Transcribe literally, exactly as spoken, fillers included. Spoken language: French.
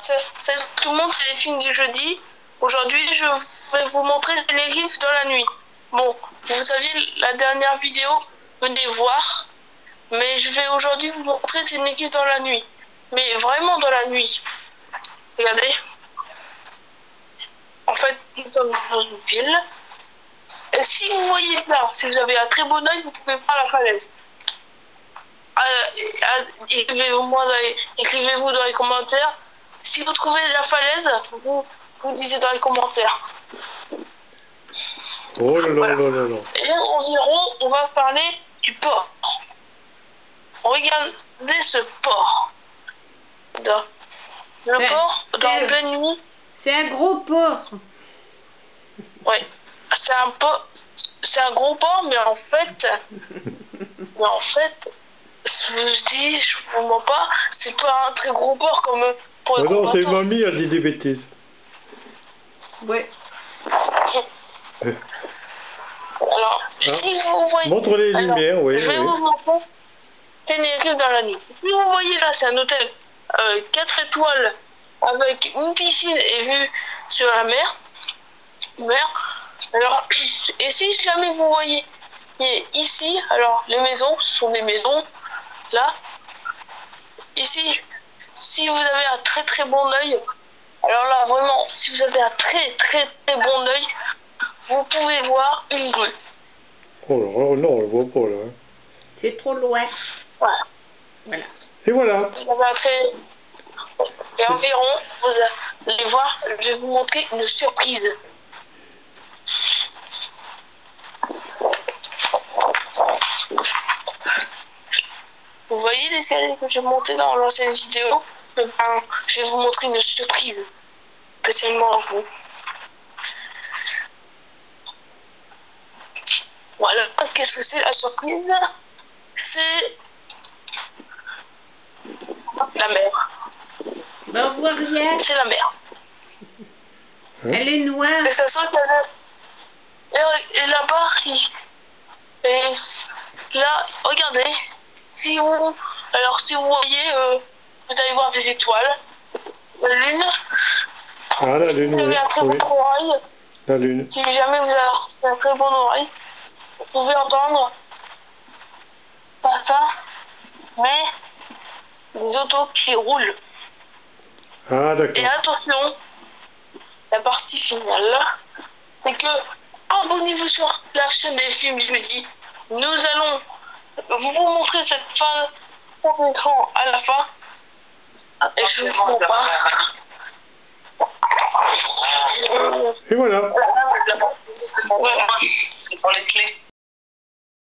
Salut tout le monde, c'est les films du jeudi. Aujourd'hui, je vais vous montrer les riffs dans la nuit. Bon, vous saviez, la dernière vidéo, venez voir. Mais je vais aujourd'hui vous montrer ces riffs dans la nuit. Mais vraiment dans la nuit. Regardez. En fait, nous sommes dans une ville. Et si vous voyez là, si vous avez un très bon œil, vous pouvez voir la falaise. Euh, écrivez-vous dans les, écrivez-vous dans les commentaires. Si vous trouvez la falaise, vous, vous dites dans les commentaires. Oh là là Voilà. là là là. Et environ, on va parler du port. Regardez ce port. Dans le C'est- port, dans c'est- pleine nuit. C'est un gros porc. Ouais. C'est un port. C'est un gros port, mais en fait, mais en fait, je vous dis, je vous mens pas, c'est pas un très gros port comme pour Oh les non, c'est combattants. mamie, elle dit des bêtises. Ouais. Alors, Ah. si vous voyez... Montre les Alors, lumières, oui, je vais oui. vous montrer Tenerife dans la nuit. Si vous voyez là, c'est un hôtel euh, quatre étoiles avec une piscine et vue sur la mer. mer. Alors, et si jamais vous voyez ici, alors les maisons, ce sont des maisons, là. Ici, si vous avez un très très bon œil, alors là vraiment, si vous avez un très très très bon œil, vous pouvez voir une grue. Oh là là, non, on le voit pas là. C'est trop loin. Voilà. Voilà. Et voilà. Vous avez un très... Et environ, vous allez voir, je vais vous montrer une surprise. Vous voyez l'escalier que j'ai monté dans l'ancienne vidéo? Eh ben, je vais vous montrer une surprise. Spécialement à vous. Voilà, qu'est-ce que c'est la surprise? C'est la mer. Ben, on voit rien. C'est la mer. Hein? Elle est noire. Et ça sent qu'il y a de- Et, et là-bas, il... et là, regardez. Si vous, alors si vous voyez, euh, vous allez voir des étoiles, la lune. Ah, la lune, Si vous avez oui. un très oui. bon oreille, La lune. si jamais vous avez un très bon oreille, vous pouvez entendre pas ça, mais des autos qui roulent. Ah, Et d'accord. attention, la partie finale, c'est que abonnez-vous sur la chaîne des films jeudi. Nous allons vous montrer cette fin de écran à la fin. Et je vous montre pas. Et voilà.